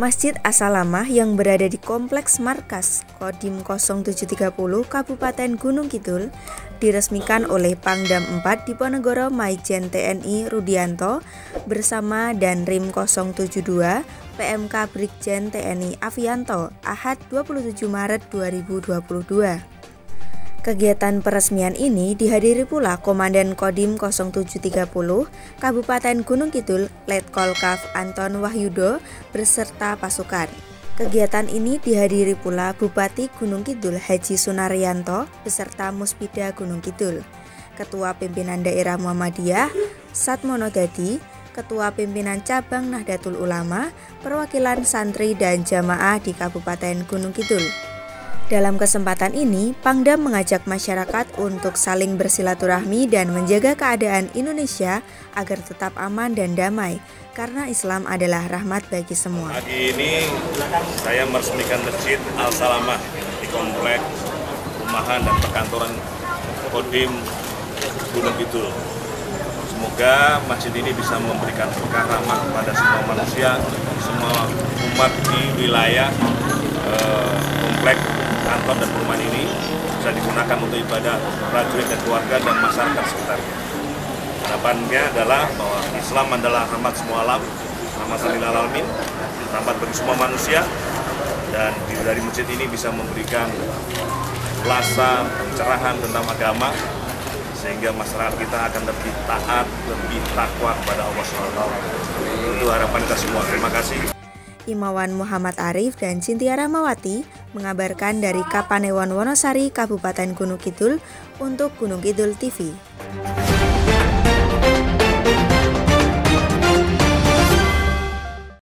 Masjid As-Salamah yang berada di Kompleks Markas Kodim 0730 Kabupaten Gunung Kidul diresmikan oleh Pangdam 4 Diponegoro Maijen TNI Rudianto bersama Danrim 072 PMK Brigjen TNI Avianto Ahad 27 Maret 2022. Kegiatan peresmian ini dihadiri pula Komandan Kodim 0730 Kabupaten Gunung Kidul Letkol Kaf Anton Wahyudo beserta pasukan. Kegiatan ini dihadiri pula Bupati Gunung Kidul Haji Sunaryanto beserta Muspida Gunung Kidul, Ketua Pimpinan Daerah Muhammadiyah Satmono Dadi, Ketua Pimpinan Cabang Nahdlatul Ulama, perwakilan santri dan jamaah di Kabupaten Gunung Kidul. Dalam kesempatan ini, Pangdam mengajak masyarakat untuk saling bersilaturahmi dan menjaga keadaan Indonesia agar tetap aman dan damai, karena Islam adalah rahmat bagi semua. Pagi ini saya meresmikan Masjid Al-Salamah di Komplek Perumahan dan Perkantoran Kodim Gunung Kidul. Semoga masjid ini bisa memberikan berkah rahmat kepada semua manusia, semua umat di wilayah komplek kantor dan perumahan ini bisa digunakan untuk ibadah prajurit dan keluarga dan masyarakat sekitarnya. Harapannya adalah bahwa Islam adalah rahmat semua alam, rahmatan lil alamin, rahmat bagi semua manusia, dan dari masjid ini bisa memberikan ulasan, pencerahan tentang agama, sehingga masyarakat kita akan lebih taat, lebih takwa kepada Allah SWT. Itu harapan kita semua. Terima kasih. Imawan Muhammad Arif dan Cynthia Rahmawati mengabarkan dari Kapanewon Wonosari, Kabupaten Gunung Kidul untuk Gunung Kidul TV.